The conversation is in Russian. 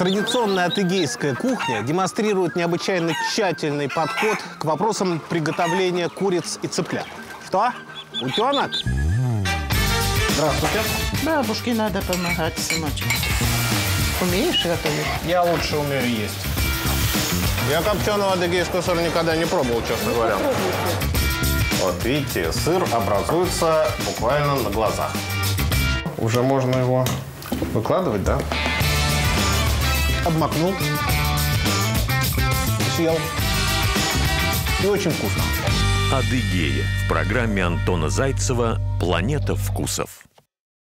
Традиционная адыгейская кухня демонстрирует необычайно тщательный подход к вопросам приготовления куриц и цыплят. Что? Утенок? Здравствуйте. Бабушке надо помогать, сыночек. Умеешь готовить? Я лучше умею есть. Я копченого адыгейского сыра никогда не пробовал, честно говоря. Вот видите, сыр образуется буквально на глазах. Уже можно его выкладывать, да? Обмакнул, съел. И очень вкусно. Адыгея в программе Антона Зайцева «Планета вкусов».